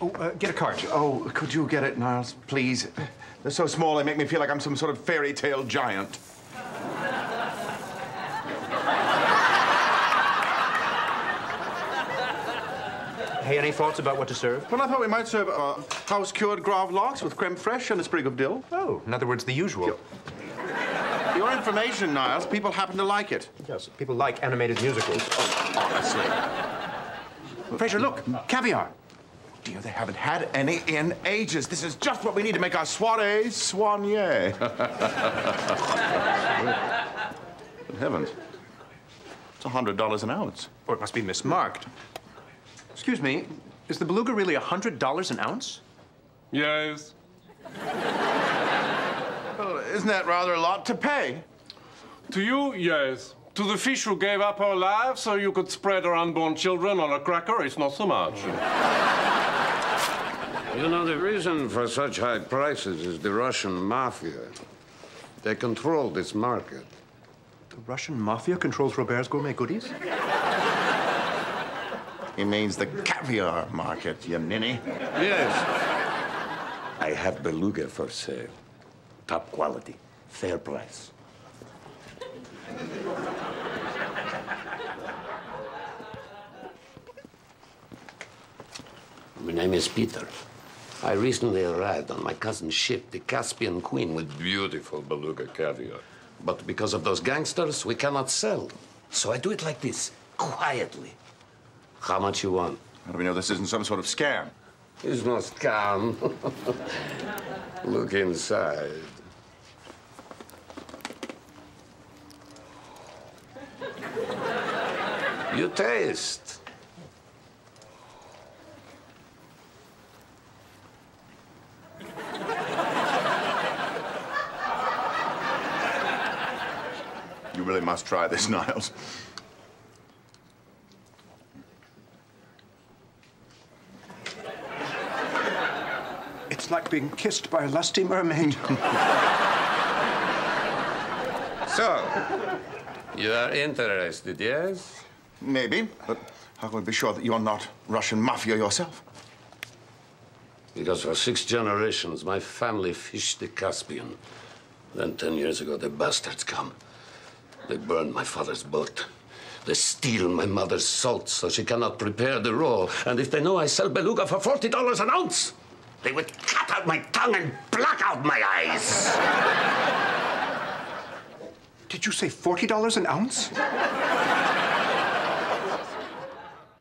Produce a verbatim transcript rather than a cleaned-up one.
Oh, uh, get a cart. Oh, could you get it, Niles, please? They're so small, they make me feel like I'm some sort of fairy tale giant. Hey, any thoughts about what to serve? Well, I thought we might serve uh, house-cured gravlax with creme fraiche and a sprig of dill. Oh, in other words, the usual. For your information, Niles, people happen to like it. Yes, people like animated musicals. Oh, honestly. Frasier, look, caviar. Dear, they haven't had any in ages. This is just what we need to make our soiree soigné. Good heavens. It's a hundred dollars an ounce. Or it must be mismarked. Excuse me, is the beluga really a hundred dollars an ounce? Yes. Well, isn't that rather a lot to pay? To you, yes. To the fish who gave up her life so you could spread her unborn children on a cracker, it's not so much. You know, the reason for such high prices is the Russian mafia. They control this market. The Russian mafia controls Robert's gourmet goodies? He means the caviar market, you ninny. Yes. I have beluga for sale. Top quality, fair price. My name is Peter. I recently arrived on my cousin's ship, the Caspian Queen, with beautiful beluga caviar. But because of those gangsters, we cannot sell. So I do it like this, quietly. How much you want? How do we know this isn't some sort of scam? It's no scam. Look inside. You taste. You really must try this, Niles. It's like being kissed by a lusty mermaid. So, you are interested, yes? Maybe, but how can we be sure that you're not Russian mafia yourself? Because for six generations, my family fished the Caspian. Then ten years ago, the bastards come. They burn my father's boat. They steal my mother's salt so she cannot prepare the roe. And if they know I sell beluga for forty dollars an ounce, they would cut out my tongue and pluck out my eyes. Did you say forty dollars an ounce?